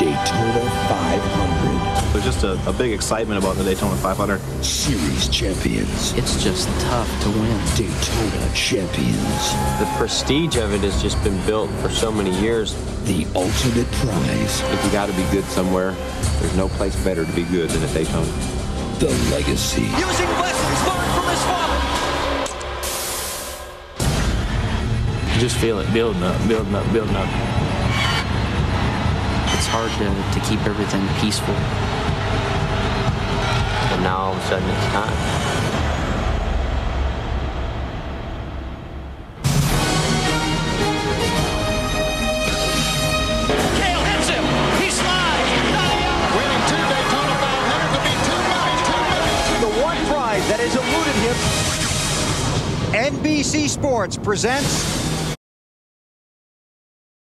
Daytona 500. There's just a big excitement about the Daytona 500. Series champions. It's just tough to win. Daytona champions. The prestige of it has just been built for so many years. The ultimate prize. If you got to be good somewhere, there's no place better to be good than at Daytona. The legacy. Using lessons learned from his father. You just feel it building up, building up, building up. It's hard to keep everything peaceful. And now all of a sudden it's time. Kale hits him. He slides. Winning 2 Daytona 500 to be too much. The one prize that has eluded him. NBC Sports presents